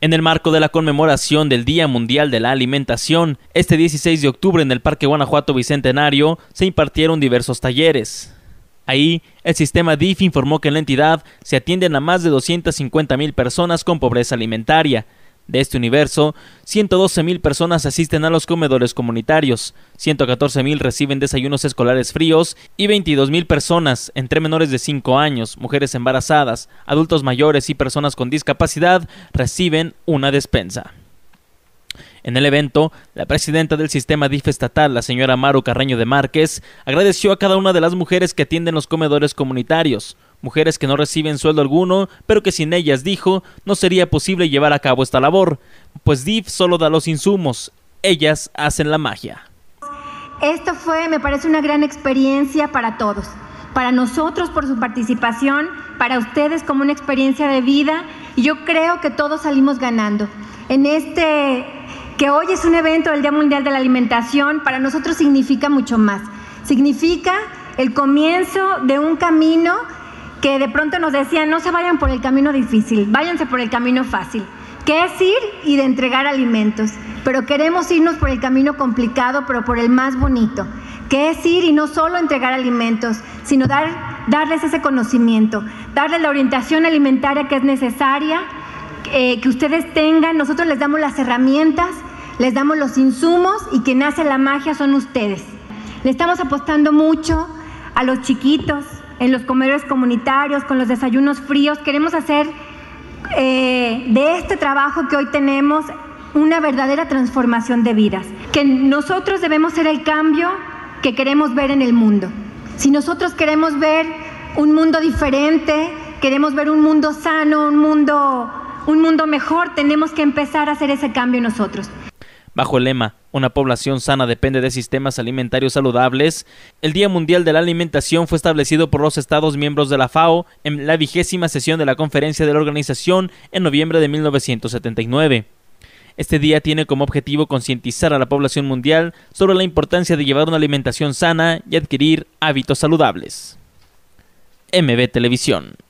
En el marco de la conmemoración del Día Mundial de la Alimentación, este 16 de octubre en el Parque Guanajuato Bicentenario se impartieron diversos talleres. Ahí, el sistema DIF informó que en la entidad se atienden a más de 250,000 personas con pobreza alimentaria. De este universo, 112,000 personas asisten a los comedores comunitarios, 114,000 reciben desayunos escolares fríos y 22,000 personas, entre menores de 5 años, mujeres embarazadas, adultos mayores y personas con discapacidad, reciben una despensa. En el evento, la presidenta del sistema DIF estatal, la señora Maru Carreño de Márquez, agradeció a cada una de las mujeres que atienden los comedores comunitarios, mujeres que no reciben sueldo alguno, pero que sin ellas, dijo, no sería posible llevar a cabo esta labor, pues DIF solo da los insumos, ellas hacen la magia. Esto me parece una gran experiencia para todos, para nosotros por su participación, para ustedes como una experiencia de vida, y yo creo que todos salimos ganando. Que hoy es un evento del Día Mundial de la Alimentación, para nosotros significa mucho más. Significa el comienzo de un camino que de pronto nos decían, no se vayan por el camino difícil, váyanse por el camino fácil, que es ir y de entregar alimentos. Pero queremos irnos por el camino complicado, pero por el más bonito, que es ir y no solo entregar alimentos, sino darles ese conocimiento, darles la orientación alimentaria que es necesaria, que ustedes tengan. Nosotros les damos las herramientas, les damos los insumos, y quien hace la magia son ustedes. Le estamos apostando mucho a los chiquitos en los comedores comunitarios, con los desayunos fríos. Queremos hacer de este trabajo que hoy tenemos una verdadera transformación de vidas, que nosotros debemos ser el cambio que queremos ver en el mundo. Si nosotros queremos ver un mundo diferente, queremos ver un mundo sano, un mundo mejor, tenemos que empezar a hacer ese cambio nosotros. Bajo el lema, una población sana depende de sistemas alimentarios saludables, el Día Mundial de la Alimentación fue establecido por los Estados miembros de la FAO en la 20ª sesión de la Conferencia de la Organización en noviembre de 1979. Este día tiene como objetivo concientizar a la población mundial sobre la importancia de llevar una alimentación sana y adquirir hábitos saludables. MB Televisión.